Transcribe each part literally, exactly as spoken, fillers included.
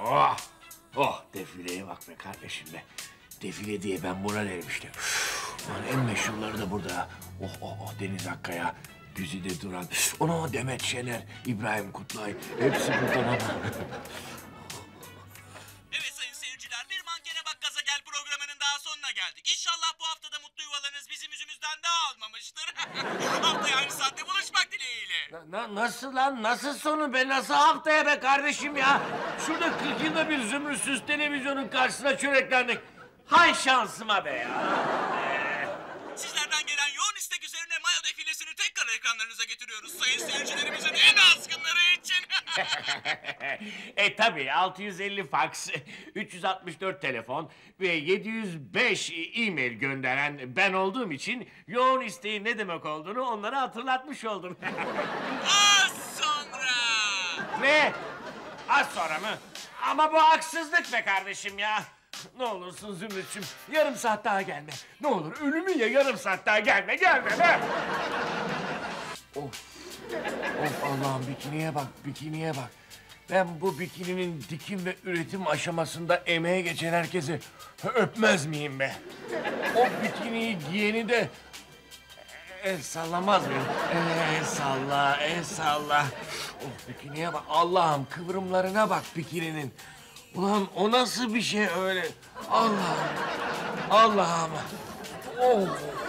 Oh! Oh! Defileye bak be kardeşim be. Defile diye ben buna derim işte. Lan en meşhurları da burada. Oh oh oh Deniz Akkaya, Güzide Duran, ona Demet Şener, İbrahim Kutlay. Hepsi burada ama. Evet sayın seyirciler, bir Mankene Bak Gaza Gel programının daha sonuna geldik. İnşallah bu haftada mutlu yuvalarınız bizim yüzümüzden dağılmamıştır. Haftaya aynı saatte buluşmak dileğiyle. Na, na- nasıl lan? Nasıl sonu be? Nasıl haftaya be kardeşim ya? Şurada kırk yılda bir zümrütsüz televizyonun karşısına çöreklendik. Hay şansıma be ya. Sizlerden gelen yoğun istek üzerine Maya defilesini tekrar ekranlarınıza getiriyoruz. Sayın seyircilerimizin en azgınları için. e tabii altı yüz elli faks, üç yüz altmış dört telefon ve yedi yüz beş e-mail gönderen ben olduğum için yoğun isteğin ne demek olduğunu onlara hatırlatmış oldum. Az sonra. Ne? Az sonra mı? Ama bu haksızlık be kardeşim ya. Ne olursun Zümrüt'cüğüm yarım saat daha gelme. Ne olur ölümü ye yarım saat daha gelme gelme be. Of. Of Allah'ım bikiniye bak bikiniye bak. Ben bu bikininin dikim ve üretim aşamasında emeğe geçen herkesi öpmez miyim be? O bikiniyi giyeni de el sallamaz mıyım? El salla, el salla. Oh bikiniye bak Allah'ım kıvrımlarına bak bikininin. Ulan o nasıl bir şey öyle? Allah'ım, Allah'ım. Oh.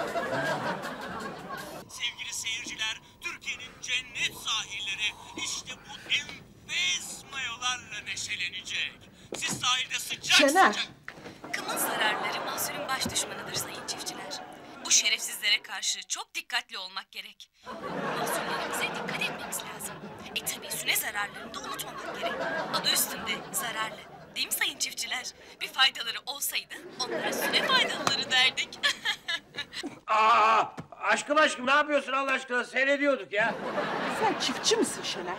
Sevgili seyirciler, Türkiye'nin cennet sahilleri işte bu enfes mayolarla neşelenecek. Siz sahilde sıcak Şener. sıcak... Kımın zararları mahsulün baş düşmanıdır sayın çiftçiler. Bu şerefsizlere karşı çok dikkatli olmak gerek. Mahsullerimize dikkat etmemiz lazım. E tabii süne zararlarını da unutmamak gerek. Adı üstünde zararlı. Değil mi sayın çiftçiler? Bir faydaları olsaydı onlara süne faydalıları derdik. Aa, aşkım aşkım ne yapıyorsun Allah aşkına seyrediyorduk ya. Sen çiftçi misin Şener?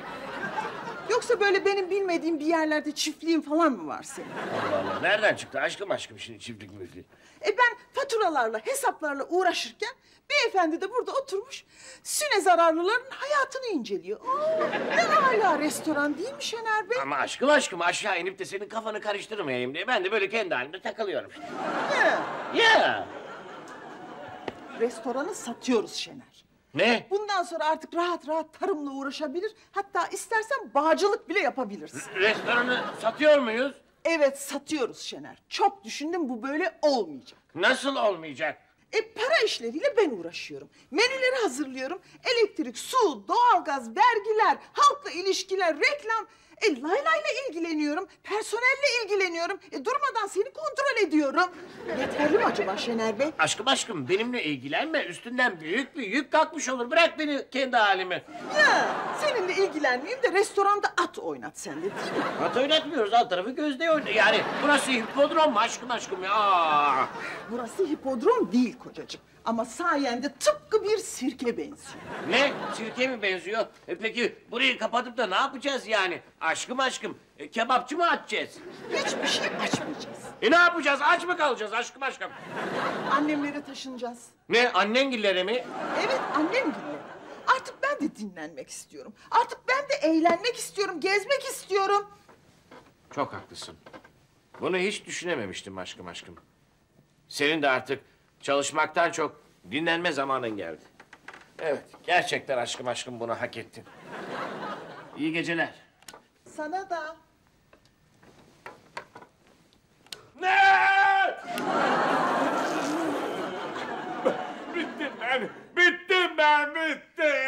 Yoksa böyle benim bilmediğim bir yerlerde çiftliğin falan mı var senin? Allah Allah nereden çıktı aşkım aşkım şimdi çiftlik müfli? E ben faturalarla, hesaplarla uğraşırken beyefendi de burada oturmuş süne zararlıların hayatını inceliyor. Aa, ne âlâ restoran değil mi Şener Bey? Ama aşkım aşkım aşağı inip de senin kafanı karıştırmayayım diye ben de böyle kendi halimde takılıyorum işte. He, Ya restoranı satıyoruz Şener. ne? Bundan sonra artık rahat rahat tarımla uğraşabilir, hatta istersen bağcılık bile yapabilirsin. Restoranı satıyor muyuz? Evet, satıyoruz Şener. Çok düşündüm, bu böyle olmayacak. Nasıl olmayacak? E para işleriyle ben uğraşıyorum. Menüleri hazırlıyorum. Elektrik, su, doğalgaz, vergiler, halkla ilişkiler, reklam. E Layla'yla ilgileniyorum. Personelle ilgileniyorum. E durmadan seni kontrol ediyorum. Yeterli mi acaba Şener Bey? Aşkım aşkım benimle ilgilenme üstünden büyük bir yük kalkmış olur bırak beni kendi halime. Ya seninle ilgilenmeyeyim de restoranda at oynat sen de değil mi? At oynatmıyoruz alt tarafı gözde oynuyor yani burası hipodrom mu aşkım aşkım ya. Burası hipodrom değil kocacığım. Ama sayende tıpkı bir sirke benziyor. Ne? Sirke mi benziyor? E peki burayı kapatıp da ne yapacağız yani? Aşkım aşkım e, kebapçı mı açacağız? Hiçbir şey açmayacağız. E ne yapacağız? Aç mı kalacağız aşkım aşkım? Annemlere taşınacağız. Ne annengillere mi? Evet, annem gibi. Artık ben de dinlenmek istiyorum. Artık ben de eğlenmek istiyorum, gezmek istiyorum. Çok haklısın. Bunu hiç düşünememiştim aşkım aşkım. Senin de artık çalışmaktan çok dinlenme zamanın geldi. Evet, gerçekten aşkım aşkım bunu hak ettin. İyi geceler. Sana da. Ne? Bittim ben, bittim ben, bittim.